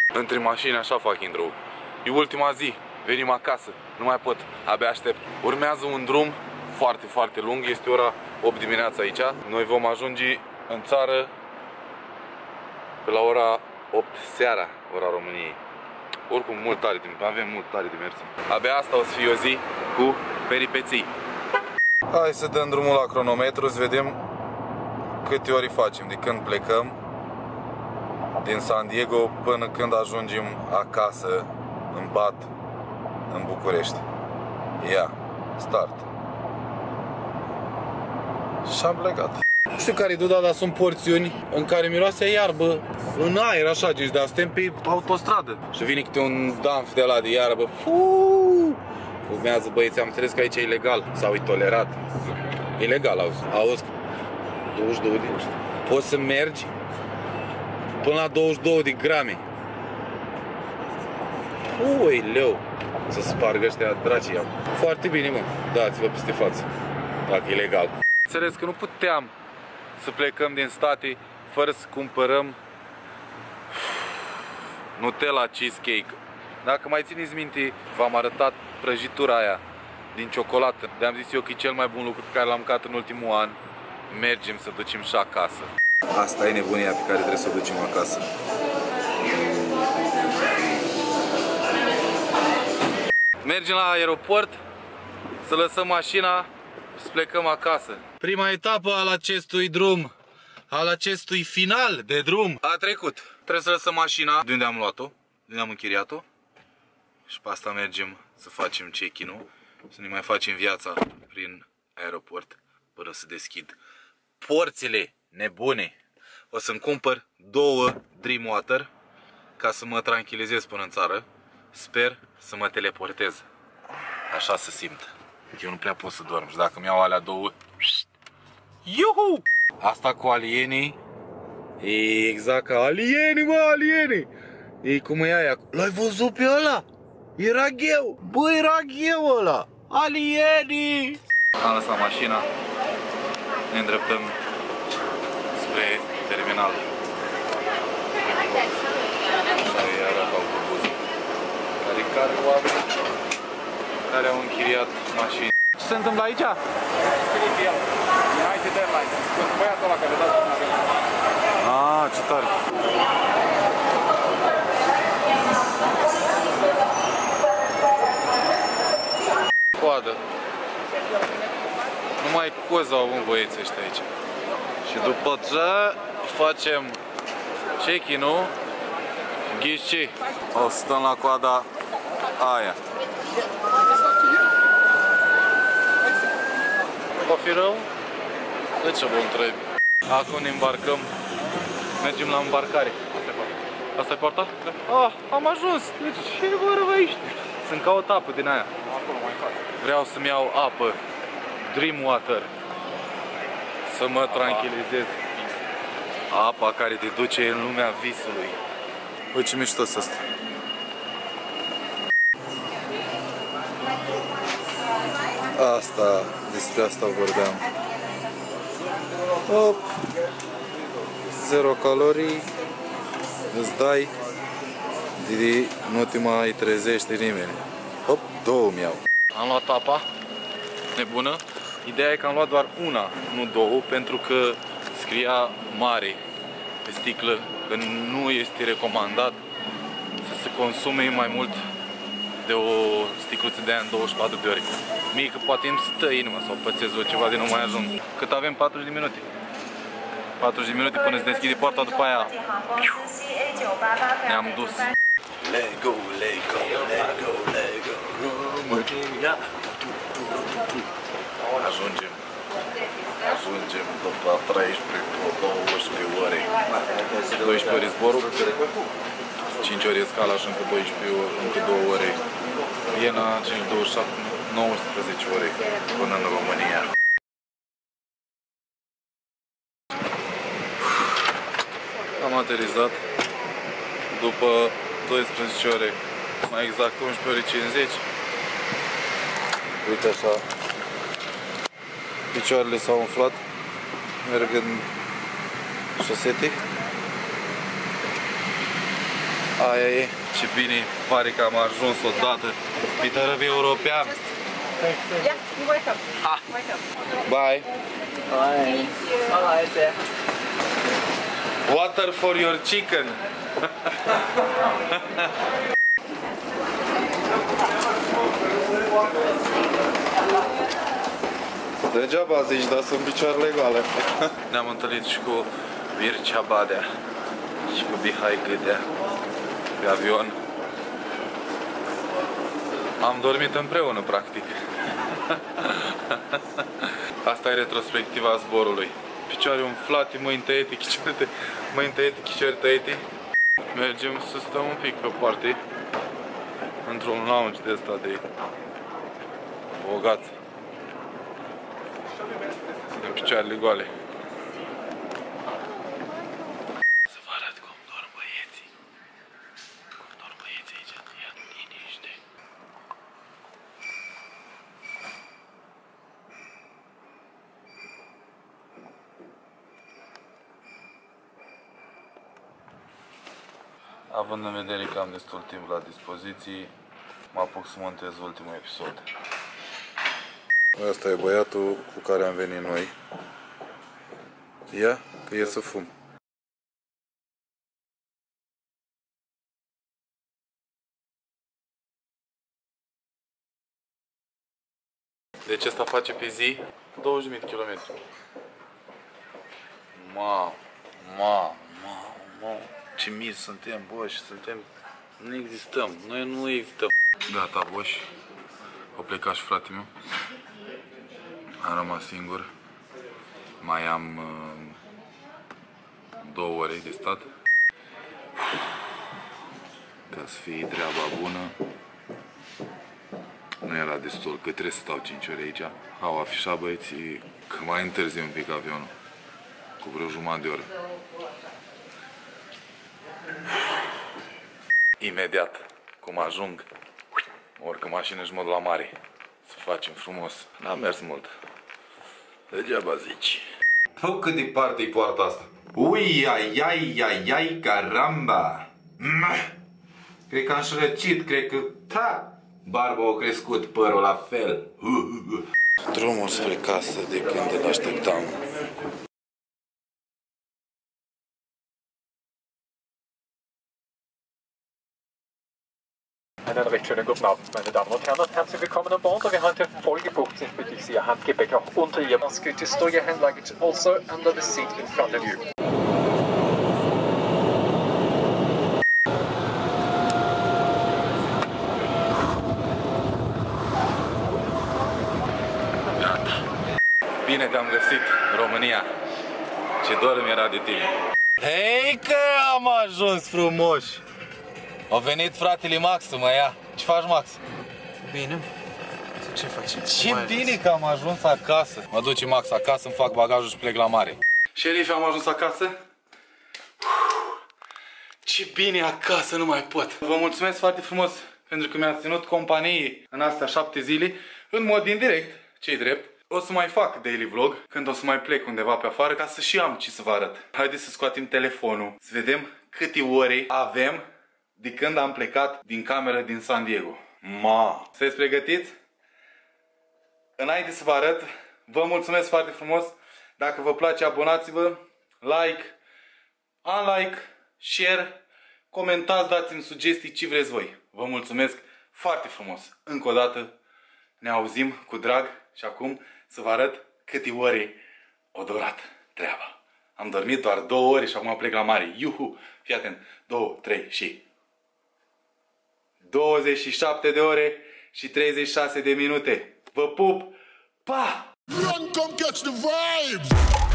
Între mașini așa fac intro. E ultima zi, venim acasă, nu mai pot, abia aștept. Urmează un drum foarte, foarte lung, este ora 8 dimineața aici. Noi vom ajunge în țară pe la ora 8 seara, ora României. Oricum, mult tare, avem mult tare de mers. Abia asta o să fie o zi cu peripeții. Hai să dăm drumul la cronometru, să vedem câte ori facem, de când plecăm din San Diego până când ajungem acasă, în Bat, în București. Ia, start. Și am plecat. Nu știu care-i duda, dar sunt porțiuni în care miroase iarbă în aer, așa, deci de suntem pe autostradă. Și vine câte un damf de la de iarbă. Urmează băieți, am înțeles că aici e ilegal sau e tolerat. Ilegal, auzi, 22 de... Poți să mergi până la 22 de grame. Ui, leu. Să spargă ăștia dracii iau. Foarte bine, mă, dați-vă peste față, dacă e legal. Înțeles că nu puteam să plecăm din state fără să cumpărăm Nutella cheesecake. Dacă mai țineți minte, v-am arătat prăjitura aia din ciocolată. De-am zis eu că e cel mai bun lucru pe care l-am mâncat în ultimul an. Mergem să ducem și acasă. Asta e nebunia pe care trebuie să o ducem acasă. Mergem la aeroport, să lăsăm mașina și să plecăm acasă. Prima etapă al acestui drum, al acestui final de drum, a trecut. Trebuie să lăsăm mașina de unde am luat-o, de unde am închiriat-o. Și pe asta mergem să facem check-in-ul, să ne mai facem viața prin aeroport până să deschid porțile nebune. O să-mi cumpăr 2 Dream Water ca să mă tranquilizez până în țară. Sper să mă teleportez. Așa se simt. Eu nu prea pot să dorm și dacă mi-au alea 2... Iuhu! Asta cu alienii e exact ca alienii, mă, alienii! E cum e aia. L-ai văzut pe ăla? Era gheu! Bă, era gheu ăla! Alienii! Am lăsat mașina. Ne îndreptăm spre terminal. Așa arată autobuzul care oameni care au închiriat mașini. Ce se întâmplă aici? United Airlines. Băiatul ăla care a dat în avion. Ah, ce tare! Coadă. Numai coză au avut băieții ăștia aici. Și după ce facem check-in-ul, ghiși ce? O să stăm la coada aia. O fi rău? De ce vă întreb? Acum ne îmbarcăm. Mergem la îmbarcare. Asta e poarta? Ah, am ajuns! Deci, ce vorba aici? Să-mi caut apă din aia. Vreau să-mi iau apă. Dream Water. Să mă tranquilizez. Apa care te duce în lumea visului. Uite ce mișto ăsta. Asta, despre asta vorbeam. Hop. 0 calorii. Îți dai. Nu te mai trezește nimeni. Hop, 2 mi-au. Am luat apa. Nebună. Ideea e că am luat doar una, nu 2, pentru că scria mare pe sticlă că nu este recomandat să se consume mai mult de o sticluță de aia în 24 de ore. Mie că poate îmi stă inima sau pățesc ceva de nu mai ajung. Cât avem? 40 de minute. 40 de minute până se deschide poarta, după aia ne-am dus. Lego, Lego, Lego, Lego, România. Ajungem după 13-12 ore. 12 ore zborul, 5 ore scala și încă 2 ore Viena, 27, 19 ore până în România. Am aterizat după 12 ore, mai exact 11 ore 50. Uite așa, picioarele s-au umflat, merg în șosete. Aia e, ce bine, pare că am ajuns odată pe tărăv european. Yeah, you're welcome. Welcome. Bye. Bye. Bye. Water for your chicken. Degeaba zici, dar sunt picioarele goale. Ne-am întâlnit și cu Mircea Badea și cu Mihai Gâdea pe avion. Am dormit împreună, practic. Asta e retrospectiva zborului. Picioare umflate, mâini tăiete, chiciori tăiete. Mergem să stăm un pic pe o parte, într-un lounge de ăsta de bogat, de picioarele goale. Să vă arăt cum dorm băieții. Cum dorm băieții aici, ia liniște. Având în vedere că am destul timp la dispoziție, mă apuc să montez ultimul episod. Ăsta e băiatul cu care am venit noi. Ia, că e să fum. Deci asta face pe zi 20.000 de km. Mamă. Ce mici suntem, boși, suntem... Nu existăm, noi nu existăm. Gata, boși. O plecat și fratele meu. Am rămas singur. Mai am 2 ore de stat. Ca să fie treaba bună. Nu era destul, că trebuie să stau 5 ore aici. Au afișat băieții că mai întârzi un pic avionul. Cu vreo jumătate de oră. Imediat, cum ajung, urcă mașină și mă duc la mare. Să facem frumos. N-am mers mult. Degeaba zici. Hă, cât de departe e poarta asta? Ui, ai, caramba! Cred că am șrăcit, cred că... Ta! Barba a crescut, părul la fel. Drumul spre casă de când îl așteptam. Einen recht schönen guten Abend, meine Damen und Herren, und herzlich willkommen an Bord. Wir heute vollgebucht sind, bitte ich Sie Ihr Handgepäck auch unter Ihrem basket to store your hand luggage also under the seat in front of you. Gata. Bine te-am găsit, România. Ce dor mi-era de tine. Hei că am ajuns frumoși! A venit fratele Max să mă ia. Ce faci, Max? Bine. Ce faci? Ce bine că am ajuns acasă. Mă duce Max acasă, îmi fac bagajul și plec la mare. Șerif, am ajuns acasă. Ce bine acasă, nu mai pot. Vă mulțumesc foarte frumos pentru că mi-ați ținut companie în astea 7 zile, în mod indirect, ce-i drept. O să mai fac daily vlog când o să mai plec undeva pe afară ca să și am ce să vă arăt. Haideți să scoatem telefonul, să vedem câte ore avem de când am plecat din cameră din San Diego. Sunteți pregătiți? Înainte să vă arăt, vă mulțumesc foarte frumos. Dacă vă place, abonați-vă, like, unlike, share, comentați, dați-mi sugestii ce vreți voi. Vă mulțumesc foarte frumos. Încă o dată ne auzim cu drag și acum să vă arăt câte ore o durat treaba. Am dormit doar 2 ore și acum plec la mare. Iuhu! Fii atent. 2, 3 și... 27 de ore și 36 de minute. Vă pup! Pa! Run, come catch the vibes!